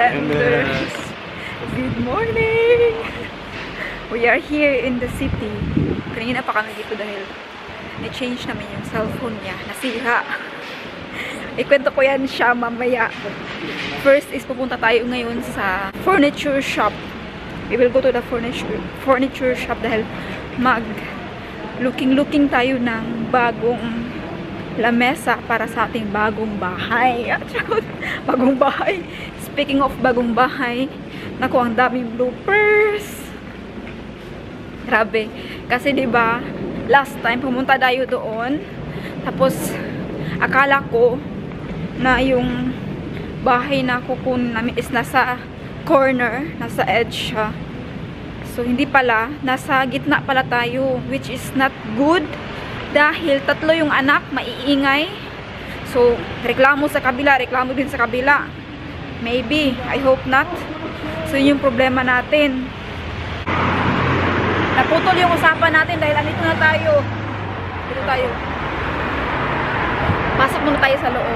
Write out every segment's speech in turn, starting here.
Islanders. Good morning! We are here in the city. Kanina pa kami dito dahil na-change namin yung cellphone niya. Nasira. Ikwento ko yan siya mamaya. First is pupunta tayo ngayon sa furniture shop. We will go to the furniture shop dahil looking tayo ng bagong lamesa para sa ating bagong bahay. Bagong bahay. Speaking of bagong bahay, naku, ang daming bloopers. Grabe. Kasi 'di ba, last time pumunta tayo doon, tapos akala ko na yung bahay na kukunin namin is nasa corner, nasa edge siya. So hindi pala, nasa gitna pala tayo, which is not good dahil tatlo yung anak, maiingay. So reklamo sa kabila, reklamo din sa kabila. Maybe, I hope not. So yun yung problema natin. Naputol yung usapan natin dahil andito na tayo. Dito tayo. Pasok muna tayo sa loob.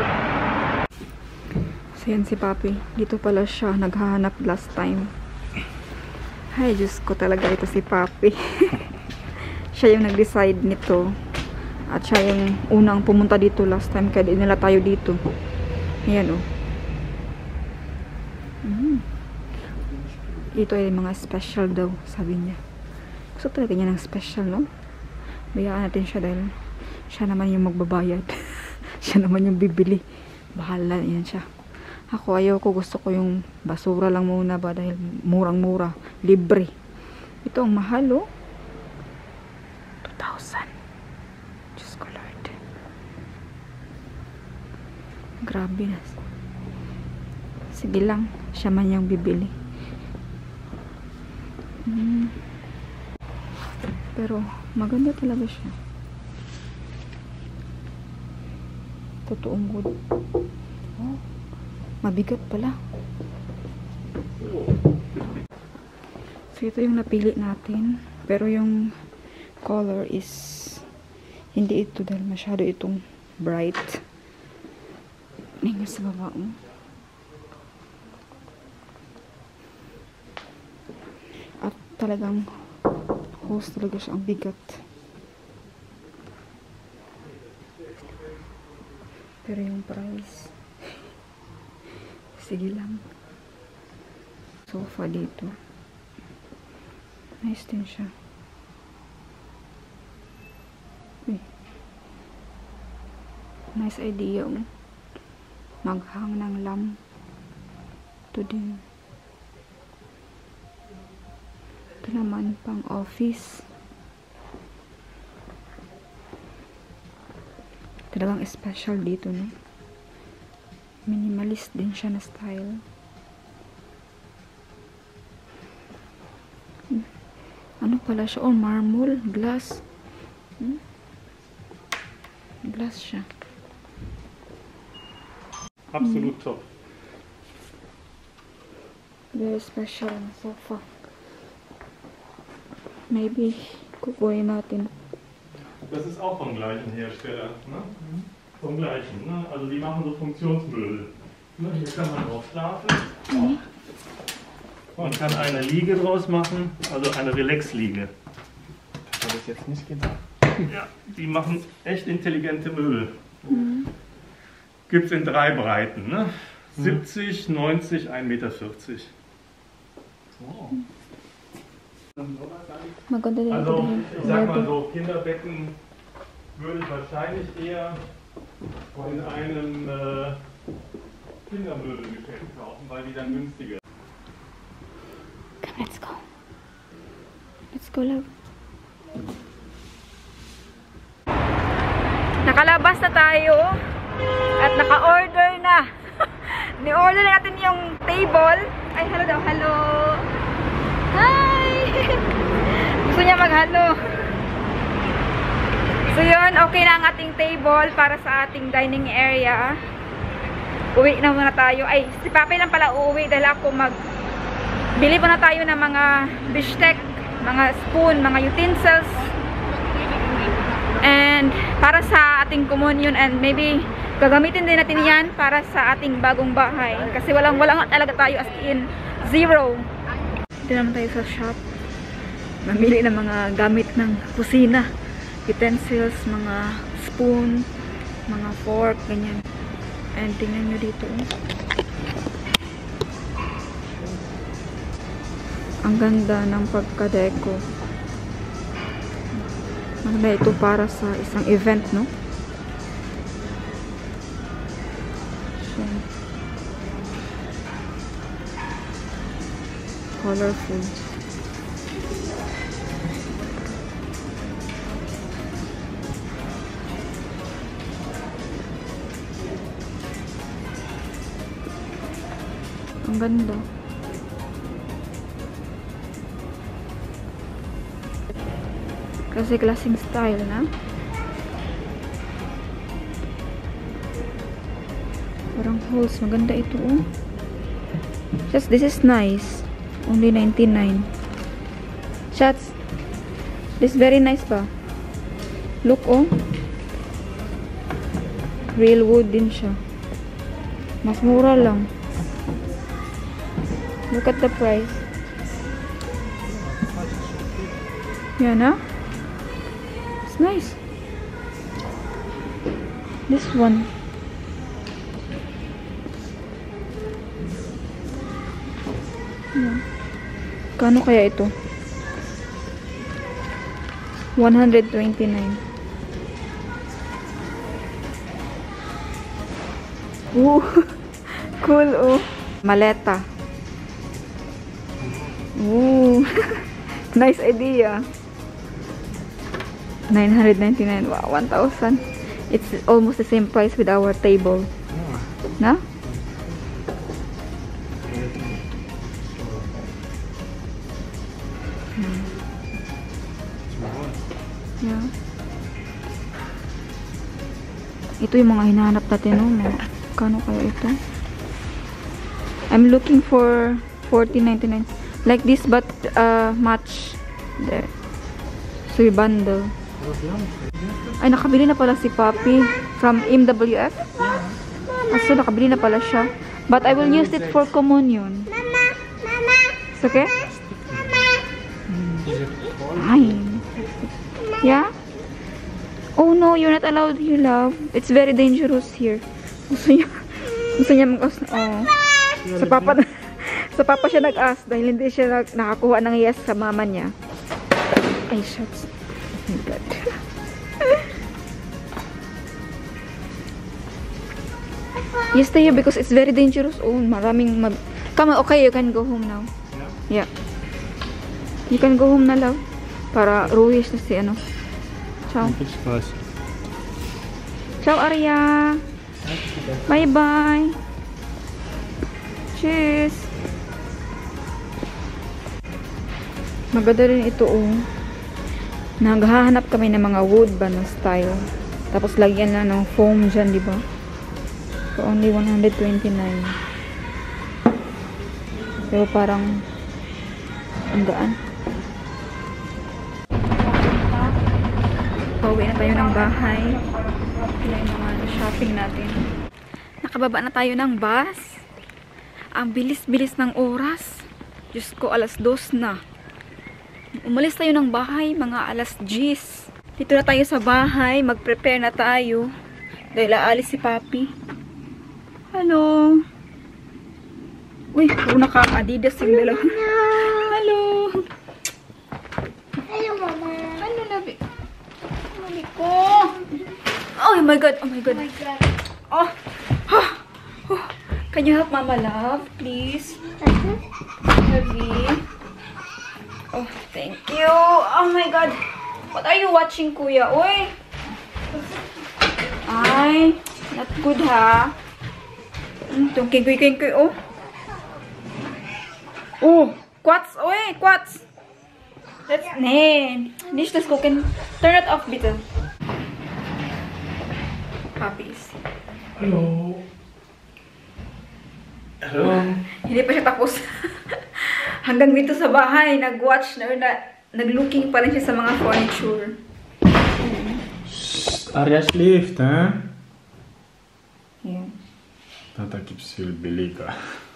So yan si Papi. Dito pala siya naghahanap last time. Ay, Diyos ko talaga, ito si Papi. Siya yung nag-decide nito. At siya yung unang pumunta dito last time. Kaya di nila tayo dito. Ayan o. Ito ay mga special daw, sabi niya. Gusto talaga niya ng special, no? Bayaan natin siya dahil siya naman yung magbabayad. Siya naman yung bibili. Bahala yan siya. Ako, ayoko, gusto ko yung basura lang muna ba dahil murang-mura. Libre. Ito ang mahal, oh. 2,000. Diyos ko, Lord. Grabe na. Sige lang, siya man yung bibili. Pero maganda talaga siya. Totoong good. Oh, mabigat pala. So ito yung napili natin. Pero yung color is hindi ito dahil masyado itong bright. Ngayon sa baba mo. At talagang hose talaga siya, ang bigat. Pero yung price, sige lang. Sofa dito. Nice din siya. Uy. Nice idea. Maghang ng lamp. Ito din. Ito naman pang office. Talagang special dito, no? Minimalist din siya na style. Ano pala siya? Oh, marble, glass. Glass siya. Absolut top. Very special na sofa. Maybe kukunin natin. Das ist auch vom gleichen Hersteller. Ne? Vom gleichen. Ne? Also die machen so Funktionsmöbel. Ne? Hier kann man drauf schlafen. Man kann eine Liege draus machen, also eine Relax-Liege. Das habe ich jetzt nicht gedacht. Ja, die machen echt intelligente Möbel. Gibt es in 3 Breiten. Ne? 70, 90, 1,40 Meter. Oh. Maganda din ito Also, dahil ich sag mal so, Kinderbetten würde ich wahrscheinlich eher in einem Kindermöbelgeschäft kaufen, weil die dann günstiger sind. Come, let's go. Let's go, love. Nakalabas na tayo at naka-order na. Ni-order natin yung table. Ay, hello daw, hello. Hi! Gusto niya mag-hello. So yun, okay na ang ating table para sa ating dining area. Uwi na muna tayo. Ay, si Papi lang pala uuwi dahil ako bili pa na tayo ng mga bistec, mga spoon, mga utensils. And para sa ating communion and maybe gagamitin din natin yan para sa ating bagong bahay. Kasi walang talaga tayo, as in, zero. Dito naman tayo sa shop. Mamili ng mga gamit ng kusina. Utensils, mga spoon, mga fork, ganyan. And tingnan nyo dito. Ang ganda ng pagka-deco. Maganda ito para sa isang event, no? So, colorful. Ang ganda. Kasi klaseng style na. Parang holes. Maganda ito, oh. Just, this is nice. Only 99. Shots. This very nice ba? Look, oh. Real wood din siya. Mas mura lang. Look at the price. Yan, ah. It's nice. This one. Yan. Kano kaya ito? 129. Ooh. Cool, oh. Maleta. Ooh. Nice idea. 999. Wow, 1,000. It's almost the same price with our table. Na? Yeah. Ito yung mga hinahanap natin, no? Kano kaya ito? I'm looking for 14.99. Like this, but match there. So you bundle. Ay, nakabili na pala si Papi from MWF. So nakabili na pala siya. But I will use it for communion. It's okay? Fine. Yeah? Oh no, you're not allowed here, love. It's very dangerous here. Gusto niya mag-ask. Oh. Sa papa siya nag-ask dahil hindi siya nakakuha ng yes sa mama niya. Ay, shucks. Oh my God. You stay here because it's very dangerous. Oh, maraming Come on, okay, you can go home now. Yeah. You can go home na, love. Para ruhis na si ano. Ciao. Ciao, Arya. Bye-bye. Cheers. Maganda rin ito, oh. Naghahanap kami ng mga wood ba na style. Tapos lagyan na ng foam dyan, di ba? For only 129. Pero parang ang gaan. Pauwi na tayo ng bahay. Kaya yung mga shopping natin. Nakababa na tayo ng bus. Ang bilis-bilis ng oras. Diyos ko, alas 2 na. Umalis tayo ng bahay, mga alas 10. Dito na tayo sa bahay. Mag-prepare na tayo. Dahil aalis si Papi. Hello. Uy, puro naka-Adidas yung dalawa. Hello. Hello, Mama. Ano, labi? Labi ko. Oh my God. Oh my God. Oh my God. Oh. Oh. Can you help Mama, love? Please. Heavy. Oh, thank you. Oh my God. What are you watching, Kuya? Uy. Ay, not good, ha? Itong kinkoy-kinkoy, oh. Oh, quats. Uy, quats. Nicht das gucken. Turn it off, bitte. Puppies. Hello. Hello. Hindi pa siya tapos. Hanggang dito sa bahay, nag-watch na, nag-looking pa rin siya sa mga furniture. Arya schläft, hä? Ayan. Da gibt's viel billiger.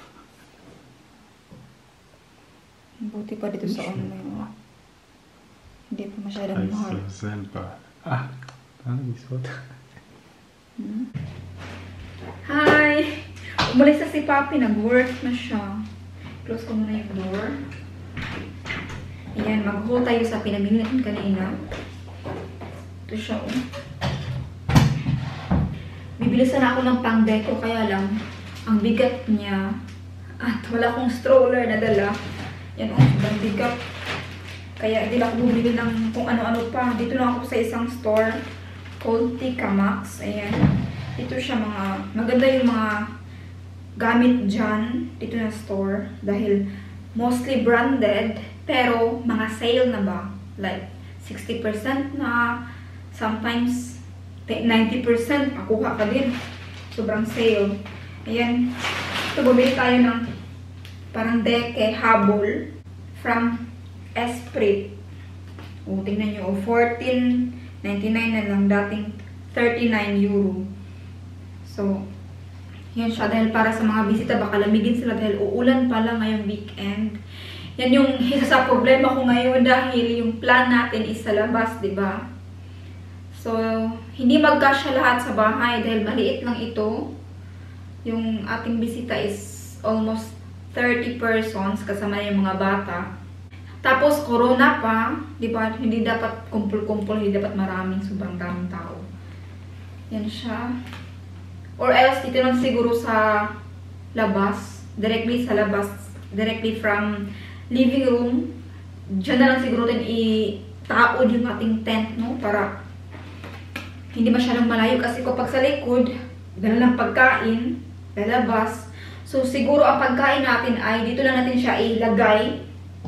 Buti pa dito sa online. Hindi pa masyadong mahal. Also selber. Ah, ist gut. Hi! Umalis na si Papi. Nag-work na siya. Close ko muna yung door. Ayan, mag-haul tayo sa pinamili natin kanina. Ito siya, oh. Bibili sana ako ng pang-deco, kaya lang, ang bigat niya. At wala akong stroller na dala. Yan, oh, sobrang bigat. Kaya hindi lang ako bumili ng kung ano-ano pa. Dito lang ako sa isang store called Tika Max. Ayan. Dito siya maganda yung mga gamit dyan. Dito na store. Dahil mostly branded. Pero mga sale na ba? Like 60% na. Sometimes 90% makuha ka din. Sobrang sale. Ayan. Ito, bumili tayo ng parang deke, habol from Esprit. O, tingnan nyo. $14.99 na lang. Dating €39. So, yan siya. Dahil para sa mga bisita, baka lamigin sila dahil uulan pala ngayong weekend. Yan yung isa sa problema ko ngayon dahil yung plan natin is sa labas, diba? So, hindi magkasya lahat sa bahay dahil maliit lang ito. Yung ating bisita is almost 30 persons kasama yung mga bata. Tapos, corona pa, di ba? Hindi dapat kumpul-kumpul, hindi dapat maraming, sobrang daming tao. Yan siya. Or else, dito lang siguro sa labas. Directly sa labas. Directly from living room. Diyan na lang siguro din itaod yung ating tent, no? Para hindi masyadong malayo. Kasi kapag sa likod, dala ng pagkain, lalabas. So, siguro ang pagkain natin ay dito lang natin siya ilagay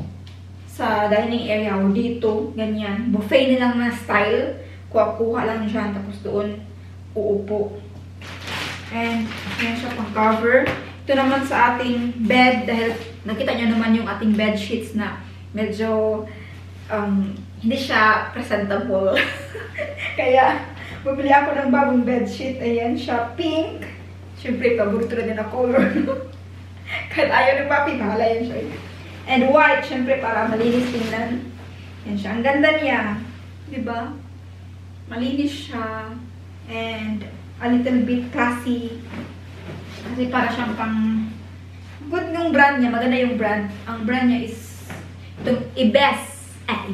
sa dining area o dito, ganyan. Buffet na lang na style. Kuha-kuha lang dyan, tapos doon uupo. And, yan siya pang cover. Ito naman sa ating bed, dahil nakita nyo naman yung ating bed sheets na medyo hindi siya presentable. Kaya, bumili ako ng bagong bed sheet. Ayan siya, pink. Siyempre, paborito na din na color. Kahit ayaw ng papi, bahala yan siya. And white, syempre, para malinis tingnan. Yan siya. Ang ganda niya. Diba? Malinis siya. And a little bit classy. Kasi para siyang pang... Good yung brand niya. Maganda yung brand. Ang brand niya is itong Yves.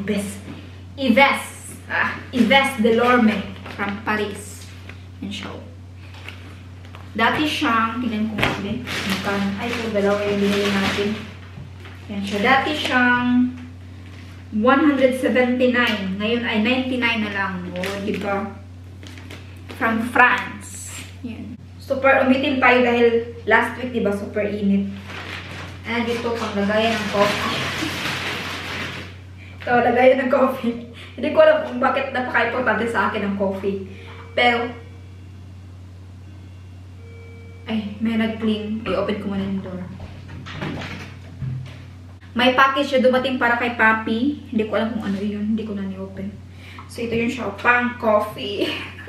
Yves Delorme from Paris. Yan siya. Dati siyang, tingnan ko kasi, ay po, dalawa yung binili natin. Yan siya. Dati siyang 179. Ngayon ay 99 na lang. O, diba? From France. Yan. Super umitim tayo dahil last week, diba, super init. And dito, pang lagayan ng coffee. Ito, lagayan ng coffee. Hindi ko alam kung bakit napaka-importante sa akin ang coffee. Pero, ay, may nag-cling. I-open ko muna yung door. May package siya dumating para kay Papi. Hindi ko alam kung ano yun. Hindi ko na ni-open. So, ito yung siya. Pang coffee.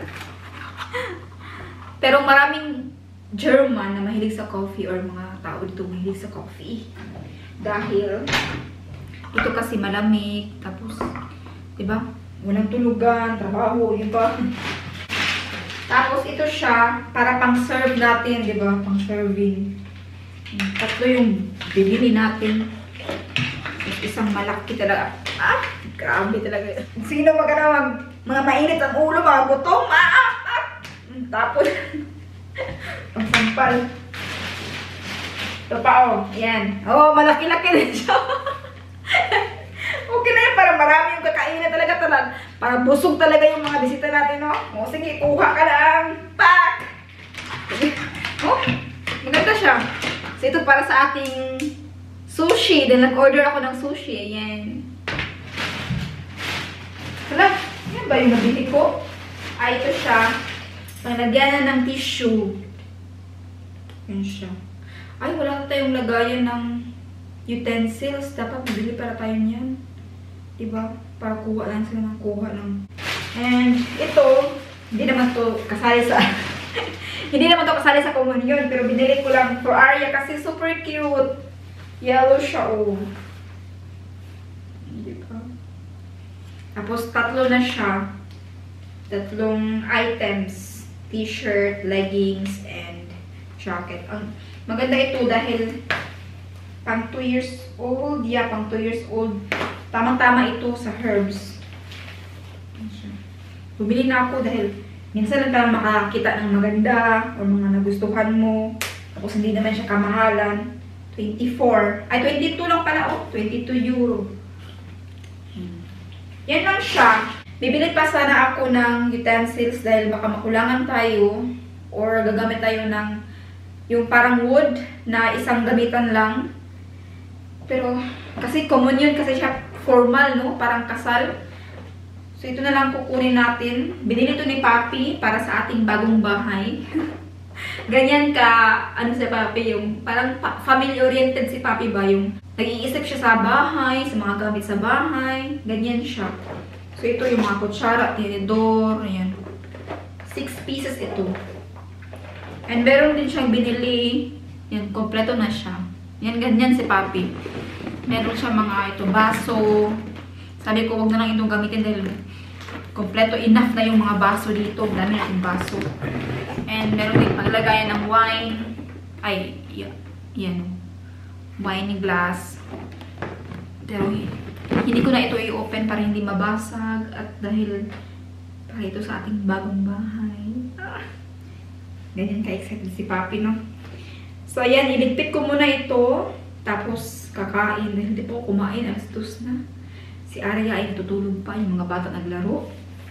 Pero maraming German na mahilig sa coffee or mga tao dito mahilig sa coffee. Dahil, ito kasi malamig. Tapos, diba? Walang tulugan, trabaho, diba? Tapos, ito siya, para pang-serve natin, di ba? Pang-serving. Tatlo yung bibili natin. Isang malaki talaga. Ah, grabe talaga. Sino magkana mga mainit ang ulo, mga gutom? Tapos, pang-sampal. Ito pa, oh. Ayan. Oh, malaki-laki rin siya. Okay na yan, para marami yung kakainin talaga. Para busog talaga yung mga bisita natin, no? O, sige, kuha ka lang. Pak! Oh, maganda siya. So, ito para sa ating sushi. Dahil nag-order ako ng sushi. Ayan. Hala, yan ba yung nabili ko? Ay, ito siya. Panglagyan ng tissue. Yan siya. Ay, wala tayong lagayan ng utensils. Dapat bibili para tayo niyan. Diba? Para kuha lang sila ng kuha lang. And ito, Hindi naman to kasali sa hindi naman to kasali sa communion, pero binili ko lang for Arya kasi super cute. Yellow siya, oh. Hindi pa. Tapos tatlo na siya. Tatlong items. T-shirt, leggings, and jacket. Ang maganda ito dahil pang 2 years old. Yeah, pang 2 years old. Tamang-tama ito sa herbs. Bumili na ako dahil minsan lang ka makakita ng maganda o mga nagustuhan mo. Tapos hindi naman siya kamahalan. 24. Ay, 22 lang pala. Oh, 22 euro. Yan lang siya. Bibili pa sana ako ng utensils dahil baka makulangan tayo or gagamit tayo ng yung parang wood na isang gamitan lang. Pero kasi common yun kasi siya formal, no? Parang kasal. So, ito na lang kukunin natin. Binili ito ni Papi para sa ating bagong bahay. Ganyan ka, ano si Papi, yung parang family-oriented si Papi ba? Yung nag-iisip siya sa bahay, sa mga gamit sa bahay. Ganyan siya. So, ito yung mga kutsara, tinidor, ayan. 6 pieces ito. And meron din siyang binili. Yan, kompleto na siya. Yan, ganyan si Papi. Meron siya mga ito, baso. Sabi ko, wag na lang itong gamitin dahil kompleto enough na yung mga baso dito. Dami natin baso. And meron din paglagayan ng wine. Ay, yan. Wine glass. Pero hindi ko na ito i-open para hindi mabasag. At dahil para ito sa ating bagong bahay. Ganyan ka-excited si Papi, no? So, ayan. Iligpit ko muna ito. Tapos, kakain. Dahil hindi po kumain. Alas 2 na. Si Arya ay natutulog pa. Yung mga bata naglaro.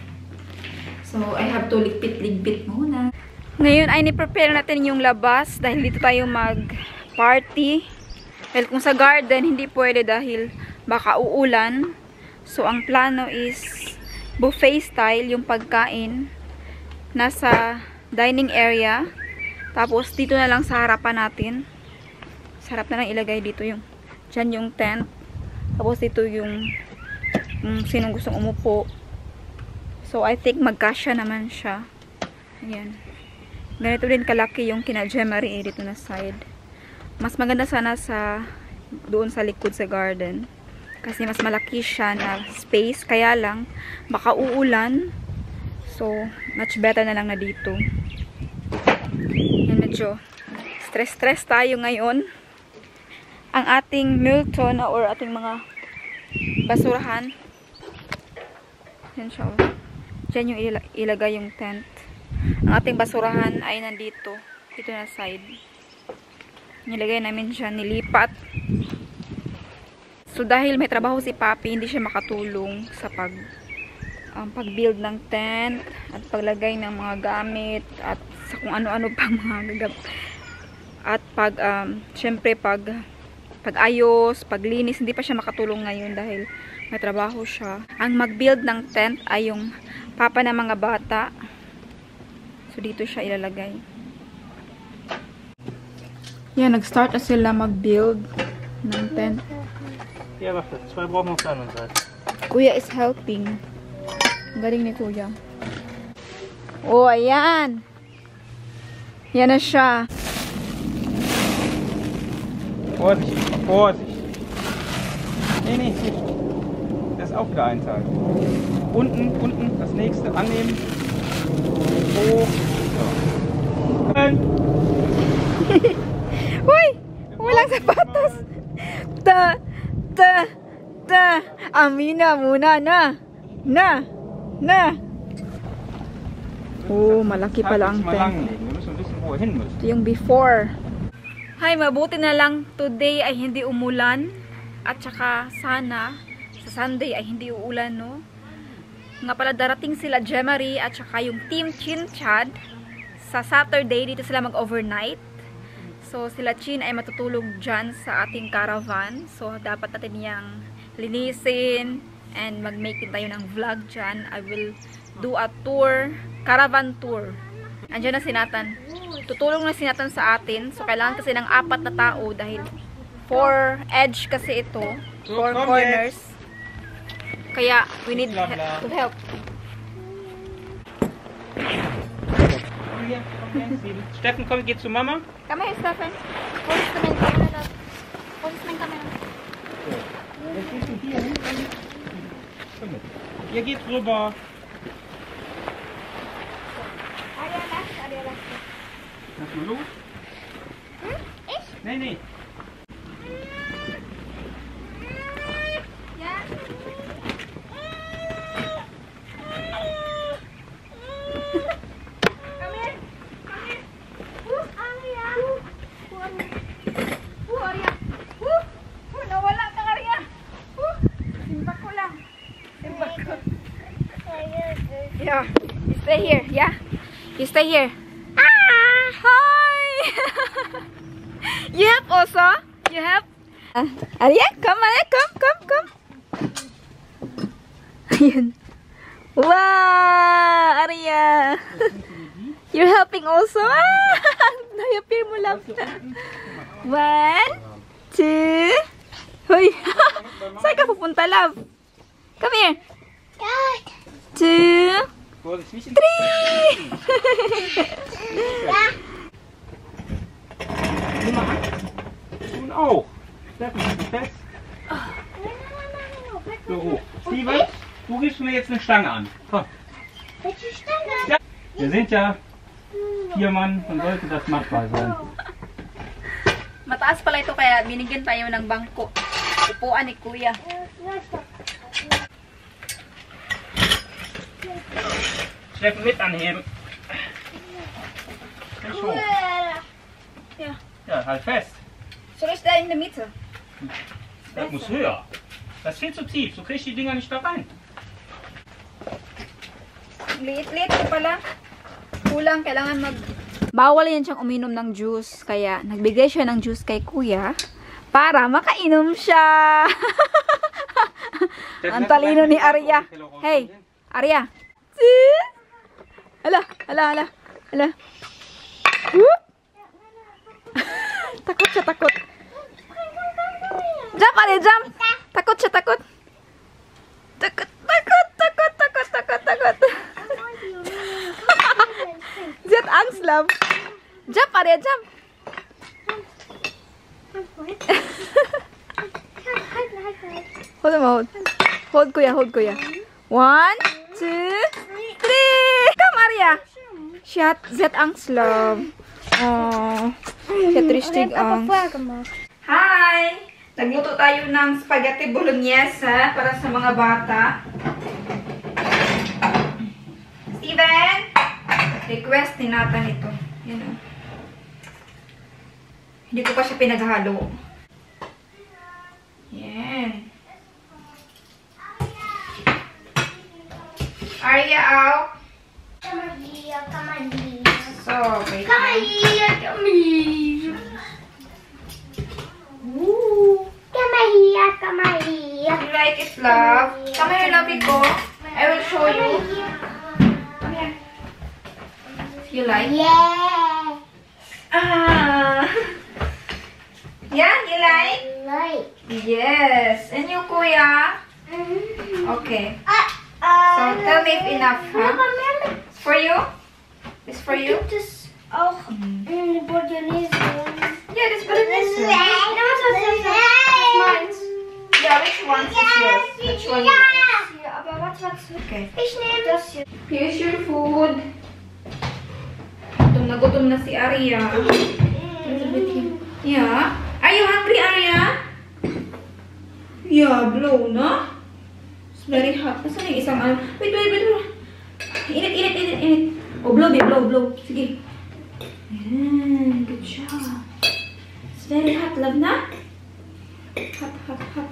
So, I have to ligpit-ligpit muna. Ngayon ay ni-prepare natin yung labas dahil dito tayo mag-party. Dahil kung sa garden, hindi pwede dahil baka uulan. So, ang plano is buffet style yung pagkain. Nasa dining area. Tapos, dito na lang sa harapan natin. Sa harap na lang ilagay dito yung dyan yung tent. Tapos, dito yung sinong gustong umupo. So, I think magkasya naman siya. Ayan. Ganito din kalaki yung kina Jemarie dito na side. Mas maganda sana sa doon sa likod sa garden. Kasi mas malaki siya na space. Kaya lang, baka uulan. So, much better na lang na dito. Yan, medyo stress tayo ngayon. Ang ating Milton or ating mga basurahan. Yan siya. Diyan yung ilagay yung tent. Ang ating basurahan ay nandito. Dito na side. Nilagay namin siya, nilipat. So dahil may trabaho si Papi, hindi siya makatulong sa pag-build ng tent at paglagay ng mga gamit at sa kung ano-ano pang mga gagawin. At syempre pag-ayos, paglinis, hindi pa siya makatulong ngayon dahil may trabaho siya. Ang mag-build ng tent ay yung papa ng mga bata. So, dito siya ilalagay. Yan, nag-start na sila mag-build ng tent. Ja, warte. 2 brauchen wir auf der anderen Seite. Kuya is helping. Ang galing ni Kuya. Oh, ayan. Yan na siya. Vorsicht, Vorsicht. Nee. Das ist auch wieder ein Teil. Unten, das nächste annehmen. Hoch. So. Uy! Walang sapatos! Amina muna na! Oh, malaki pala ang tent. Wir müssen wissen, wo wir hin müssen. Ito yung before. Hay, mabuti na lang today ay hindi umulan. At saka sana sa Sunday ay hindi uulan, no? Nga pala darating sila Jemarie at saka yung Team Chin Chad. Sa Saturday, dito sila mag-overnight. So, sila Chin ay matutulog dyan sa ating caravan. So, dapat natin yang linisin and mag-make din tayo ng vlog dyan. I will do a tour, caravan tour. Andiyan na si Nathan. Tutulong na si Nathan sa atin. So, kailangan kasi ng 4 na tao dahil 4 edge kasi ito. 4 corners. Kaya, we need to help. Hier, komm her, Steven. Steffen, komm, geh zu Mama. Come here, Stefan. Wo ist mein Kamera? Wo ist mein Kamera? Jetzt gehst du hier hin. Komm mit. Ihr geht rüber. Aria, lass. Lass mal los. Ich? Nee, nee. Ja. Come here. Aria. Aria. Nawala ka, Aria. Simba ko lang. Simba ko. Yeah. You stay here, yeah? You stay here. Ah! Hi! You help also? You help? Aria, come, Aria, come. Ayun. Wow! Aria! You're helping also? Ah! Nayapir mo lang. 1, 2. Hoy! Saan ka pupunta, love? Come here. 2, Vorsicht, nicht in 3. Nimm mal an. Und auch. Steffen, fest. So hoch. Steven, du gibst mir jetzt eine Stange an. Komm. Welche Stange? Ja. Wir sind ja 4 Mann, dann sollte das machbar sein. Mataas pala ito kaya binigyan tayo ng bangko. Upuan ni Kuya. Steffen, mit anheben. Frisch hoch. Ja. Ja, halt fest. Soll ich da in der Mitte? Das muss höher. Das ist viel zu tief. Du kriegst die Dinger nicht da rein. Liit-liit ko pala. Kulang, kailangan mag... Bawal yan siyang uminom ng juice. Kaya nagbigay siya ng juice kay Kuya para makainom siya. Ang talino ni Aria. Hey, Aria. Hala. Whoop. Takot siya, takot. Jump, Aria, jump. Takot siya, takot. Takot. Sie hat Angst, love. Jump, Aria, jump. Hold him, hold. Hold, Kuya. 1, 2, 3. Come, Aria. Sie hat Angst, love. Oh, sie hat richtig Angst. Hi! Nagluto tayo ng spaghetti bolognese para sa mga bata. Steven! Request ni Nathan ito. Yan o. Hindi ko pa siya pinaghalo. Yan. Aria out. So, wait. You like it, love? Come here, lovey ko. I will show you. Come here. You like? Yeah. Ah. Yeah, you like? Yes. And you, Kuya? Okay. So, tell me if enough, huh? It's for you? It's for you? Gibt es auch eine Bolognese? Yeah, this bolognese. Meins. Yeah, which one is yours? Which one? Hier, aber warte. Okay. Ich nehme das hier. Here's your food. Gutom na si Aria. Yeah. Are you hungry, Aria? Yeah, blow, no? It's very hot. Nasaan yung isang ano? Wait. Init. Oh, blow. Sige. Ayan, good job. It's very hot, love na? Hot.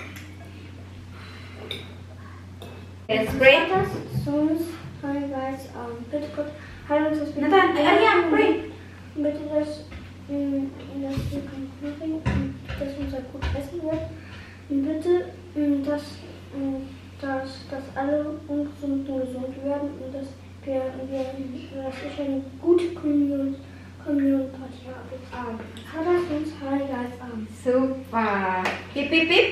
Yes, great. Sonst Guys, bitte kurz, halt uns das bitte. Nathan, Aria, pray. Bitte, dass wir kein Kuchen, dass unser gut essen wird. Und bitte, dass alle ungesund und gesund werden und dass ich eine gute Kommunion-Party habe. Vater, uns, Heiliger Geist, Amen. Super. Hip, hip, hip.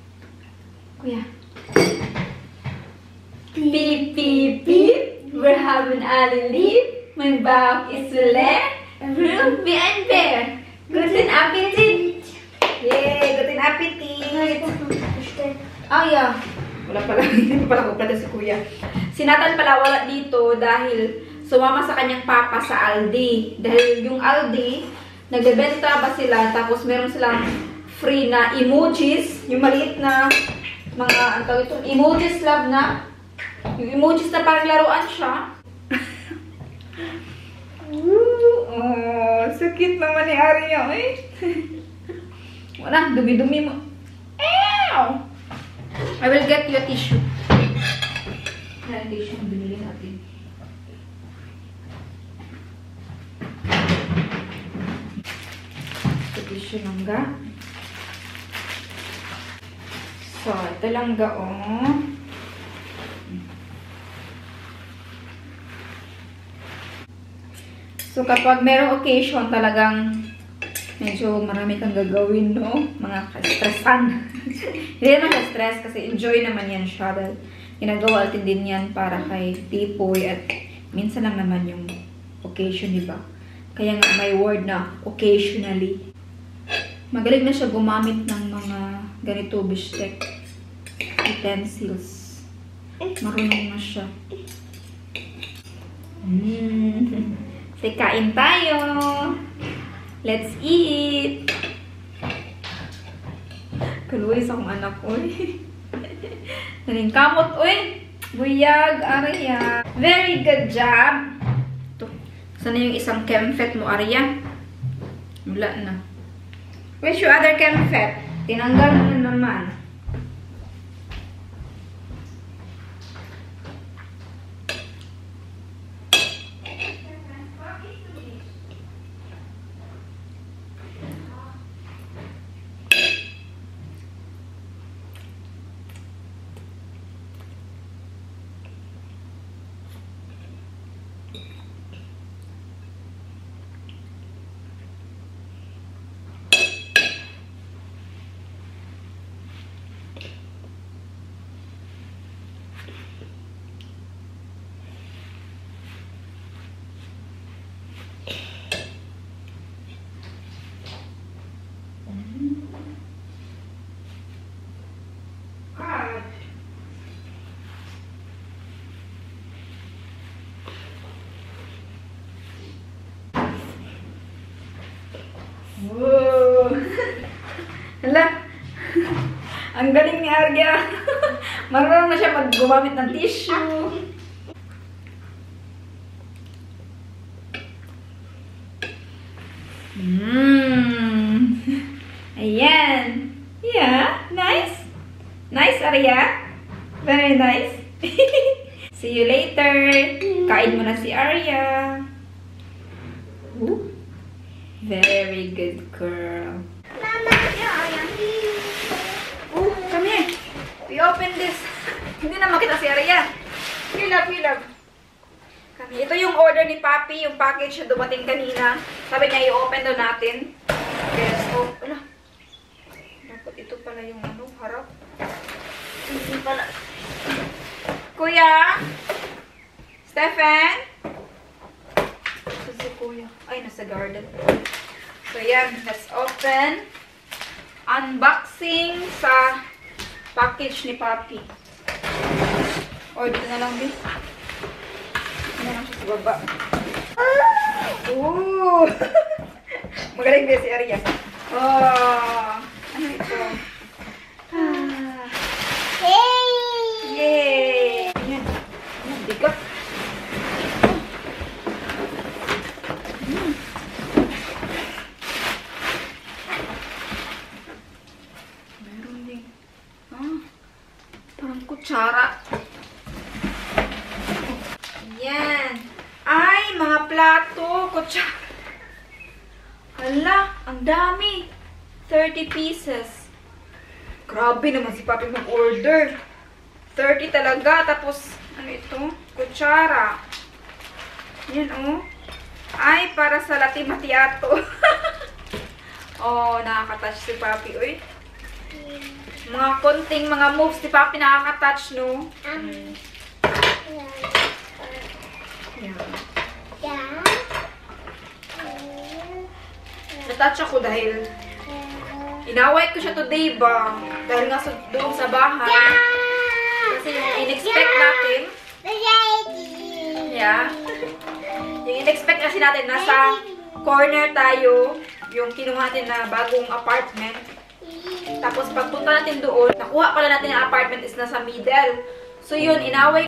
Kuya. Beep, beep, beep. We're haben alle lieb. Mein Bauch ist so leer. Rund wie ein Bär. Guten Appetit! Yay! Guten Appetit! Ah, yeah. Wala pala. Hindi pa pala kumpleto si Kuya. Si Nathan pala wala dito dahil sumama sa kanyang papa sa Aldi. Dahil yung Aldi, nagbebenta ba sila, tapos meron silang free na emojis. Yung maliit na mga, ang tawag ito, emojis love na. Yung emojis na parang laruan siya. Oh, sakit naman ni Arya, eh. Wala, dumi-dumi mo. Ew! I will get you a tissue. Yan, tissue ang binili natin. Ito tissue langga. So, ito langga, oh. So, kapag merong occasion, talagang medyo marami kang gagawin, no? Mga ka-stressan. Hindi naman ka-stress kasi enjoy naman yan siya. Dahil ginagawa natin din yan para kay Tipoy at minsan lang naman yung occasion, diba? Kaya nga may word na occasionally. Magaling na siya gumamit ng mga ganito bistec utensils. Marunong na siya. Sige, kain tayo. Let's eat. Kaluwis akong anak, uy. Naling kamot, uy. Buyag, Arya. Very good job. Ito. Sana yung isang kemfet mo, Arya? Wala na. Where's your other kemfet? Tinanggal na naman. Whoa! Hala! Ang galing ni Arya. Marunong na siya gumamit ng tissue. Ayan. Yeah, nice. Nice, Arya. Very nice. See you later. Kain mo na si Arya. Ooh. Very good girl. Mama, Oh, come here. We open this. Hindi na makita si Arya. Here, love, here, love. Kami. Ito yung order ni Papi, yung package na dumating kanina. Sabi niya, i-open daw natin. Yes, oh, ala. Dapat ito pala yung ano, harap. Hindi pala. Kuya? Stephen? Ito si Kuya. Ay, nasa garden. So, yan. Let's open. Unboxing sa package ni Papi. Or dito na lang, bis. Ano lang siya sa baba. Ooh! Magaling din si Arya. Oh! Ano ito? Ah. Hey! Yay! Ayan. Ayan, bigat. Meron din. Ah, parang kutsara. Ayan. Ay, mga plato. Kutsara. Hala, ang dami. 30 pieces. Grabe naman si Papi mag-order. 30 talaga. Tapos, ano ito? Kutsara. Yan, oh. Ay, para sa latte macchiato. Oh, nakaka-touch si Papi, uy. Mga konting mga moves si Papi nakaka-touch, no? Yan. Yeah. Natouch ako dahil inaway ko siya today ba? Dahil nga doon sa bahay. Kasi yung in-expect natin. Yeah. Yung in-expect kasi natin, nasa corner tayo. Yung kinuha natin na bagong apartment. Tapos pagpunta natin doon, nakuha pala natin yung apartment is nasa middle. So yun, inaway.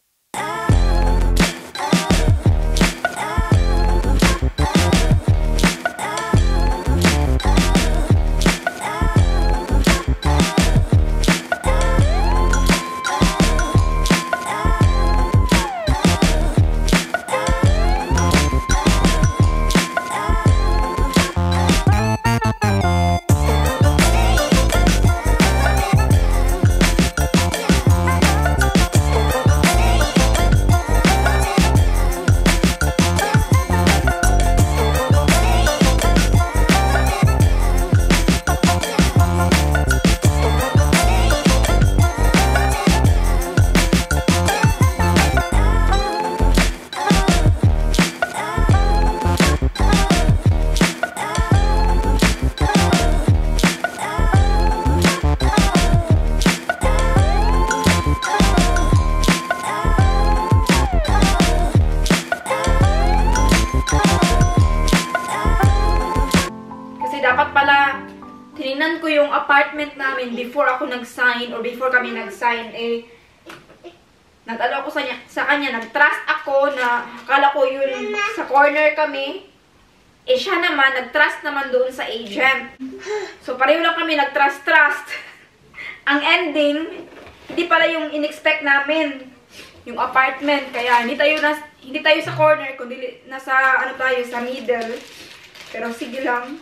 Dapat pala, tinignan ko yung apartment namin before ako nag-sign or before kami nag-sign. Nag-ano ako sa kanya, nag-trust ako na akala ko yun sa corner kami. Siya naman, nag-trust naman doon sa agent. So, pareho lang kami nag-trust. Ang ending, hindi pala yung in-expect namin, yung apartment. Kaya, hindi tayo sa corner, kundi nasa, tayo, sa middle. Pero, sige lang.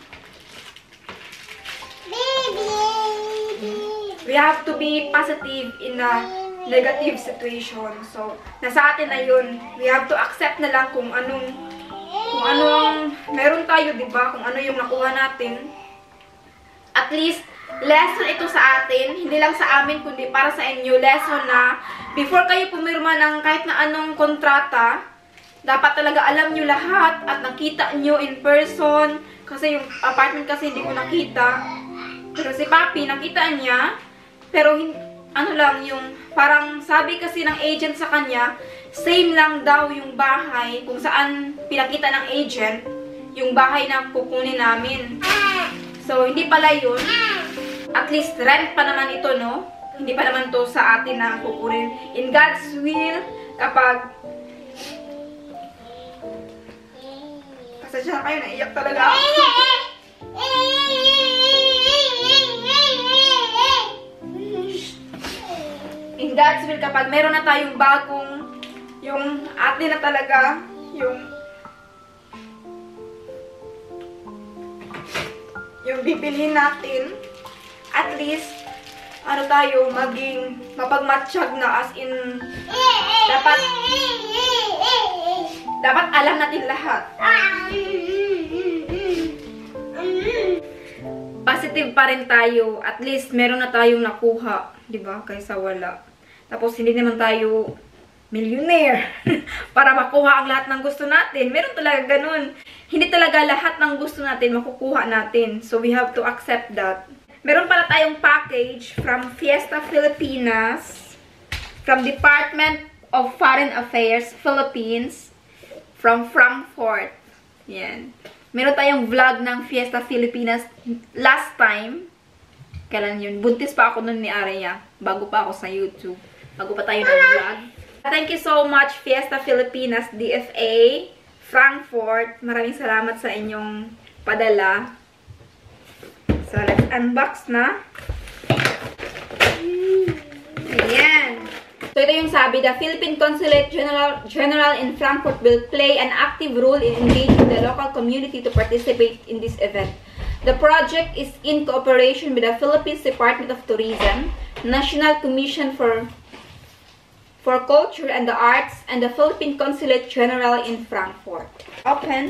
We have to be positive in a negative situation. So, nasa atin na yun. We have to accept na lang kung anong meron tayo, diba? Kung ano yung nakuha natin. At least, lesson ito sa atin. Hindi lang sa amin, kundi para sa inyo. Lesson na, before kayo pumirma ng kahit na anong kontrata, dapat talaga alam nyo lahat at nakita nyo in person. Kasi yung apartment kasi hindi ko nakita. Pero si Papi, nakita niya, pero yung parang sabi kasi ng agent sa kanya, same lang daw yung bahay kung saan pinakita ng agent, yung bahay na kukunin namin. So, hindi pala yun. At least, rent pa naman ito, no? Hindi pa naman to sa atin na kukunin. In God's will, kapag pasensya na kayo, naiyak talaga ako. In God's will, kapag meron na tayong bagong, yung atin na talaga, yung bibilhin natin, at least, tayo, maging mapagmatsyag na, as in, dapat alam natin lahat. Positive pa rin tayo. At least, meron na tayong nakuha. Diba? Kaysa wala. Tapos, hindi naman tayo millionaire para makuha ang lahat ng gusto natin. Meron talaga ganun. Hindi talaga lahat ng gusto natin makukuha natin. So, we have to accept that. Meron pala tayong package from Fiesta Filipinas, from Department of Foreign Affairs, Philippines, from Frankfurt. Yan. Meron tayong vlog ng Fiesta Filipinas last time. Kailan yun? Buntis pa ako nun ni Arya. Bago pa ako sa YouTube. Bago pa tayo nag-vlog. Thank you so much, Fiesta Filipinas, DFA, Frankfurt. Maraming salamat sa inyong padala. So, let's unbox na. Ayan. So, ito yung sabi, the Philippine Consulate General in Frankfurt will play an active role in engaging the local community to participate in this event. The project is in cooperation with the Philippines Department of Tourism, National Commission for Culture and the Arts, and the Philippine Consulate General in Frankfurt. Open.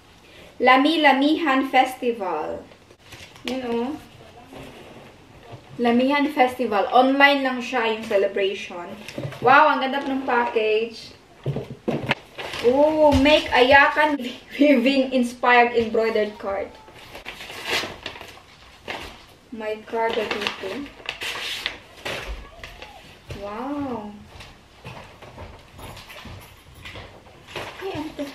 Lami-Lamihan Festival. You know. Lamihan Festival. Online lang siya yung celebration. Wow, ang ganda ng package. Oh, make Ayakan weaving inspired embroidered card. May card dito. Wow. Ay, ano to?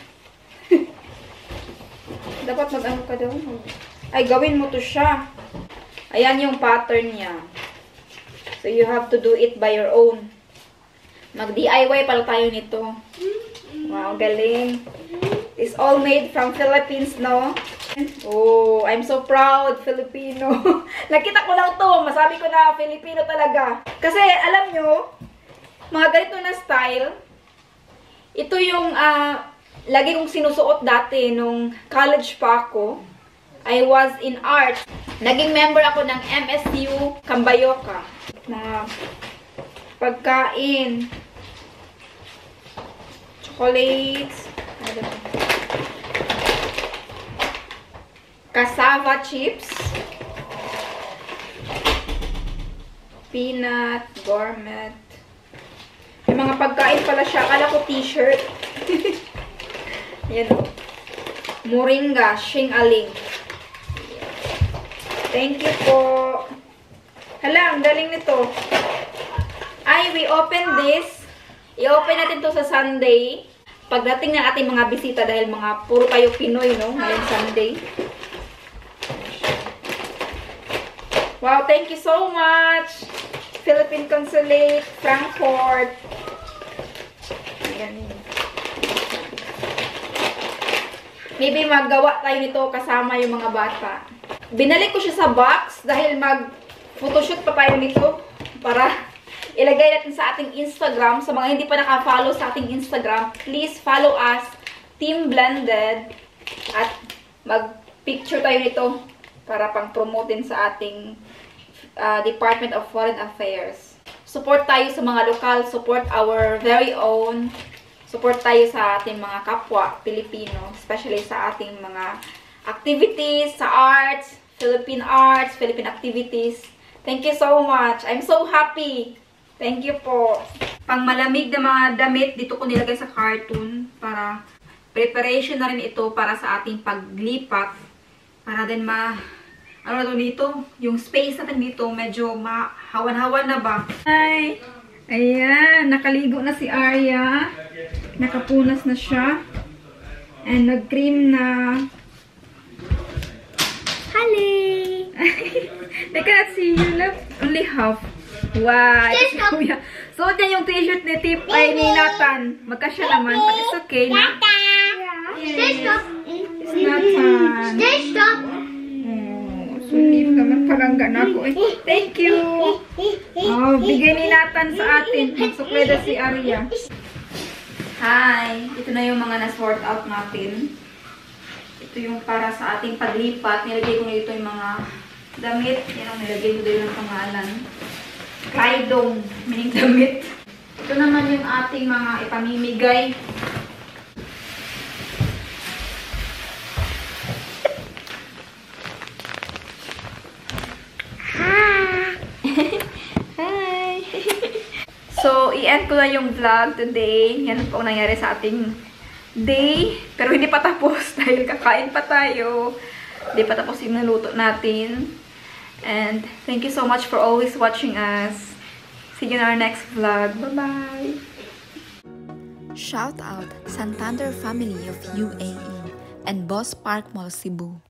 Dapat mag-ano ka daw. Ay, gawin mo to siya. Ayan yung pattern niya. So, you have to do it by your own. Mag-DIY pala tayo nito. Wow, galing. It's all made from Philippines, no? Oh, I'm so proud, Filipino. Nakita ko lang to. Masabi ko na Filipino talaga. Kasi, alam nyo, mga ganito na style, ito yung lagi kong sinusuot dati nung college pa ako. I was in art. Naging member ako ng MSU Cambayoca. Na pagkain. Chocolates. Cassava chips. Peanut. Gourmet. May mga pagkain pala siya. Akala ko t-shirt. Yan o. Moringa. Shing-aling. Thank you po. Hala, ang galing nito. Ay, we open this. I-open natin to sa Sunday. Pagdating ng ating mga bisita dahil mga puro kayo Pinoy, no? Ngayong Sunday. Wow, thank you so much. Philippine Consulate, Frankfurt. Ayan. Maybe maggawa tayo nito kasama yung mga bata. Binalik ko siya sa box dahil mag-photoshoot pa tayo nito para ilagay natin sa ating Instagram. Sa mga hindi pa naka-follow sa ating Instagram, please follow us, Team Blended, at mag-picture tayo nito para pang-promote din sa ating Department of Foreign Affairs. Support tayo sa mga lokal, support our very own, support tayo sa ating mga kapwa Pilipino, especially sa ating mga activities, sa arts, Philippine activities. Thank you so much. I'm so happy. Thank you po. Pang malamig na mga damit, dito ko nilagay sa carton para preparation na rin ito para sa ating paglipat. Para din ano na to dito? Yung space natin dito, medyo mahawan-hawan na ba? Hi! Ayan, nakaligo na si Arya. Nakapunas na siya. And nag-cream na. Hali! I cannot see you. Love. Only half. Wow! Ito si Kuya. Suot niya yung t-shirt ni Tip ay ni Nathan. Magkasya naman. But it's okay na. Yes. It's Nathan. Oh, sulif naman. Palangga na ako eh. Thank you! Oh, bigay ni Nathan sa atin. Magsukleda si Arya. Hi! Ito na yung mga na-sort out natin. Ito yung para sa ating paglipat. Nilagay ko na dito yung mga damit. Yan ang nilagay ko dito ng pangalan. Kaidong. Meaning damit. Ito naman yung ating mga ipamimigay. Hi! So, i-end ko na yung vlog today. Yan po ang nangyari sa ating day. Pero hindi pa tapos dahil kakain pa tayo. Hindi pa tapos yung naluto natin. And thank you so much for always watching us. See you in our next vlog. Bye-bye! Shout out Santander family of UAE and Boss Park Mall Cebu.